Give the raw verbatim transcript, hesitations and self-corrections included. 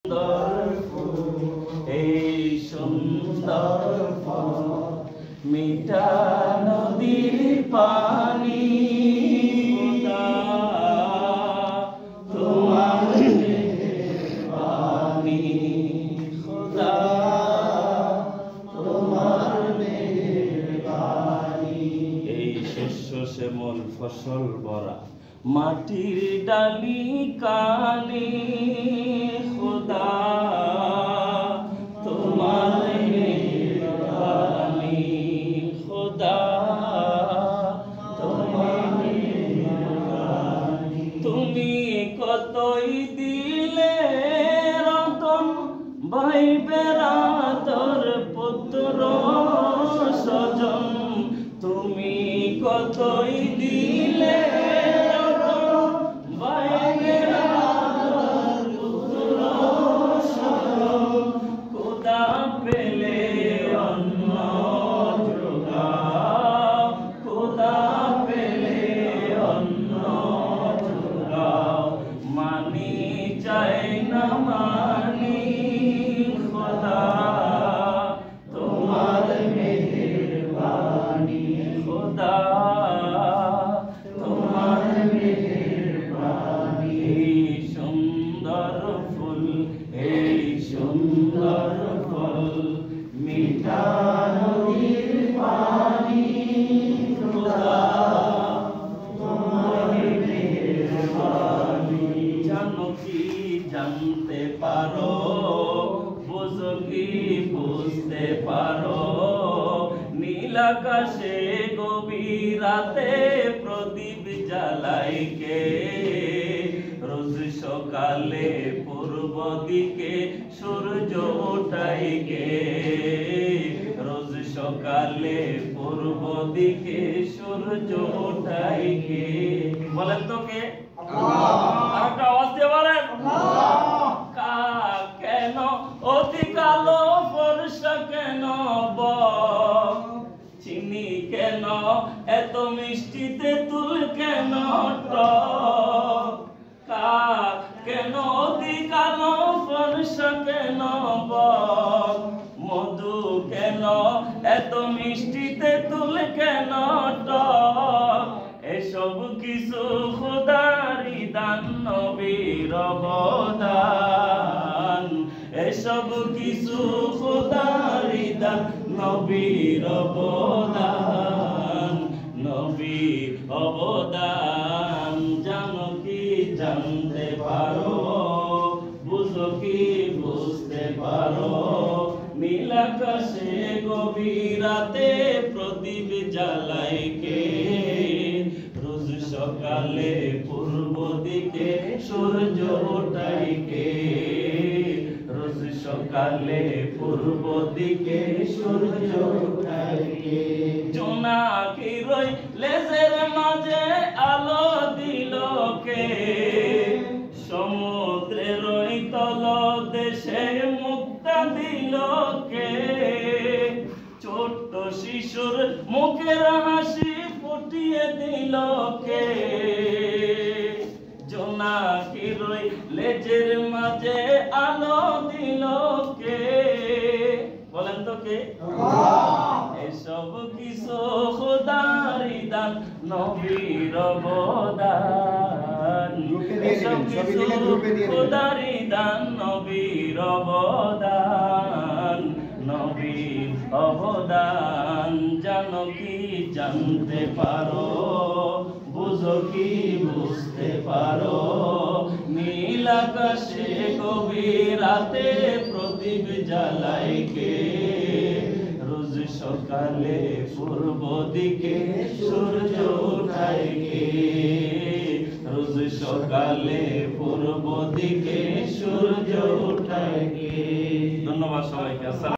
এই সুন্দর মিঠা নদীর পানি তোমার পানি খোদা তোমার মেহেরবানি। এই শস্য শ্যামল ফসল ভরা মাটির ডালি কানে খোদা তোমার মেহেরবানি খোদা তোমার মেহেরবানি। তুমি কতই দিলে রতন ভাই বেরাদর পুত্র স্বজন, তুমি কতই দিলে পেলে অন্ন যোগাও খোদা পেলে অন্ন যোগাও, মানি চাই না মানি খোদা তোমার মেহেরবানি খোদা তোমার মেহেরবানি। এই সুন্দর ফুল এই সুন্দর মিঠা নদীর পানি খোদা তোমার মেহেরবানি। জানো কি জানতে পারো বুঝো কি বুঝতে পারো, নীল আকাশে গভীর রাতে প্রদীপ জ্বালাই কে, রোজ সকালে পূর্ব দিকে সূর্য ওঠাই কে, রোজ সকালে পূর্ব দিকে সূর্য ওঠাই কে। বলেন তো কে? আরেকটা আওয়াজ দিয়ে বলেন। কা কেন অতি কালো ফর্সা কেন ব চিনি কেন এত মিষ্টিতে তুল কেন টক, কা কেন অতি কালো ফর্সা কেন বক, মধু কেন এত মিষ্টিতে তুল কেন টক, এসব কিছু খোদারি দান নবীর অবদান, এসব কিছু খোদারি দান নবীর অবদান নবীর অবদান। জানো কি জানতে পারো বুঝো কি বুঝতে পারো, নীল আকাশে গভীর রাতে প্রদীপ জ্বালাই কে, রোজ সকালে পূর্ব দিকে সূর্য ওঠাই কে, রোজ সকালে পূর্ব দিকে সূর্য ওঠাই কে। জোনাকি রই লেজের মাঝে আলো দিল কে, সমুদ্রের ওই তল দেশে মুক্তা দিল কে, ছোট্ট শিশুর মুখের হাসি ফুটিয়ে দিল কে, জোনাকির ওই লেজের মাঝে আলো দিল কে। বলেন তো কে? এসব কিছু খোদারি দান নবীর অবদান, এসব কিছু খোদারি দান নবীর অবদান নবীর অবদান। জানো কি জানতে পারো বুঝো কি বুঝতে পারো, নীল আকাশে গভীর রাতে প্রদীপ জ্বালাই কে, রোজ সকালে পূর্ব দিকে সূর্য ওঠাই কে, রোজ সকালে পূর্ব দিকে সূর্য ওঠাই কে। ধন্যবাদ সবাইকে।